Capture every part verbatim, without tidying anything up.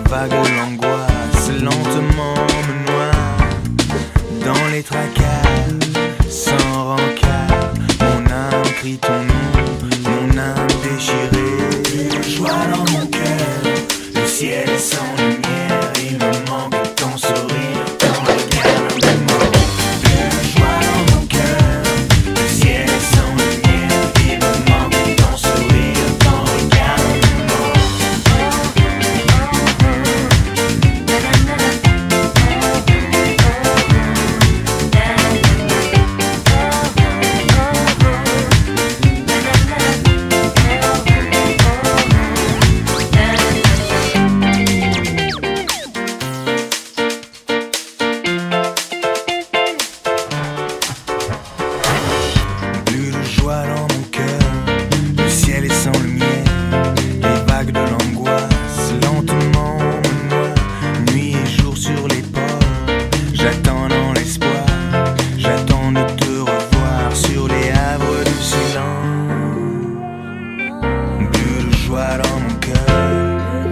vagues de l'angoisse lentement me noient dans les tracas, sans rencard. Mon âme crie ton nom, mon âme déchirée. Plus de joie dans mon cœur, le ciel est sans lumière. Il me manque ton sourire, ton regard me mord. Plus de joie dans mon cœur, le ciel est sans lumière. Il me manque ton sourire, ton regard me mord. Plus de joie dans mon cœur, le ciel est sans lumière. Les vagues de l'angoisse lentement me noient, nuit et jour sur les ports. J'attends dans l'espoir, j'attends de te revoir sur les havres du silence. Plus de joie dans mon cœur,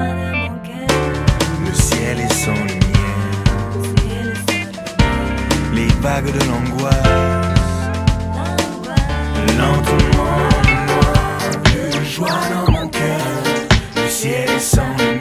le ciel est sans lumière. Les vagues de l'angoisse lentement me noient. Plus de joie dans mon cœur, le ciel est sans lumière.